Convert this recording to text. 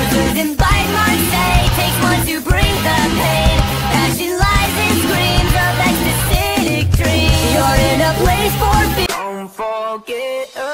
Driven by Marseille, takes one to bring the pain. Passion lies and screams of ecstatic dreams. You're in a place for fear. Don't forget